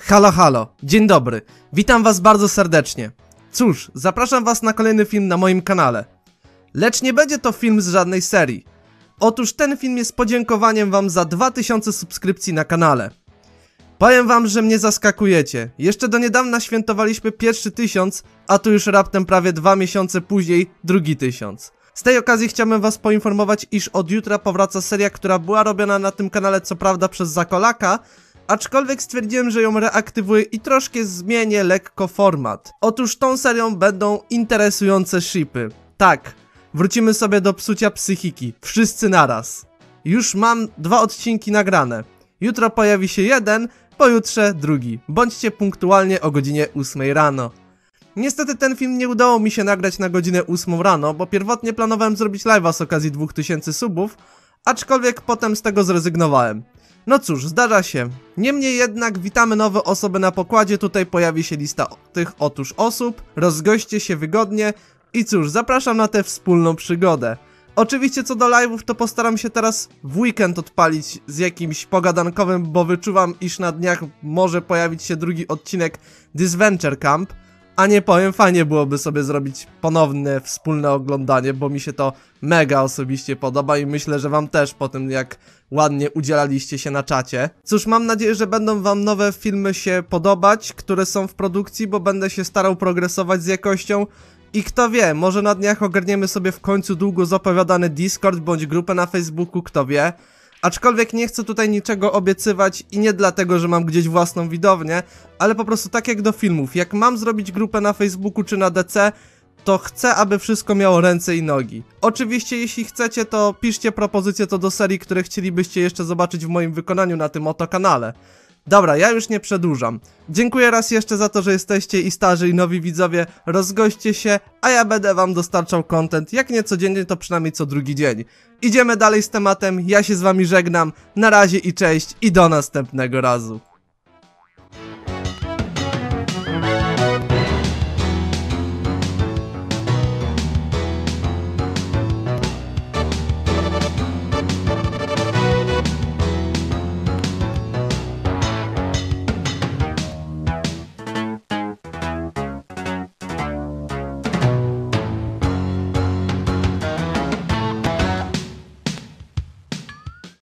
Halo, halo, dzień dobry, witam was bardzo serdecznie. Cóż, zapraszam was na kolejny film na moim kanale. Lecz nie będzie to film z żadnej serii. Otóż ten film jest podziękowaniem wam za 2000 subskrypcji na kanale. Powiem wam, że mnie zaskakujecie. Jeszcze do niedawna świętowaliśmy pierwszy 1000, a tu już raptem prawie 2 miesiące później drugi 1000. Z tej okazji chciałbym was poinformować, iż od jutra powraca seria, która była robiona na tym kanale co prawda przez Zakolaka, aczkolwiek stwierdziłem, że ją reaktywuję i troszkę zmienię lekko format. Otóż tą serią będą interesujące shipy. Tak, wrócimy sobie do psucia psychiki, wszyscy naraz. Już mam 2 odcinki nagrane. Jutro pojawi się jeden, pojutrze drugi. Bądźcie punktualnie o godzinie 8 rano. Niestety ten film nie udało mi się nagrać na godzinę 8 rano, bo pierwotnie planowałem zrobić live'a z okazji 2000 subów, aczkolwiek potem z tego zrezygnowałem. No cóż, zdarza się. Niemniej jednak witamy nowe osoby na pokładzie, tutaj pojawi się lista tych otóż osób, rozgoście się wygodnie i cóż, zapraszam na tę wspólną przygodę. Oczywiście co do live'ów to postaram się teraz w weekend odpalić z jakimś pogadankowym, bo wyczuwam, iż na dniach może pojawić się drugi odcinek Disventure Camp. A nie powiem, fajnie byłoby sobie zrobić ponowne wspólne oglądanie, bo mi się to mega osobiście podoba i myślę, że wam też po tym, jak ładnie udzielaliście się na czacie. Cóż, mam nadzieję, że będą wam nowe filmy się podobać, które są w produkcji, bo będę się starał progresować z jakością. I kto wie, może na dniach ogarniemy sobie w końcu długo zapowiadany Discord bądź grupę na Facebooku, kto wie. Aczkolwiek nie chcę tutaj niczego obiecywać i nie dlatego, że mam gdzieś własną widownię, ale po prostu tak jak do filmów, jak mam zrobić grupę na Facebooku czy na DC, to chcę, aby wszystko miało ręce i nogi. Oczywiście jeśli chcecie, to piszcie propozycje co do serii, które chcielibyście jeszcze zobaczyć w moim wykonaniu na tym oto kanale. Dobra, ja już nie przedłużam. Dziękuję raz jeszcze za to, że jesteście i starzy i nowi widzowie, rozgoście się, a ja będę wam dostarczał content, jak nie codziennie, to przynajmniej co drugi dzień. Idziemy dalej z tematem, ja się z wami żegnam, na razie i cześć i do następnego razu.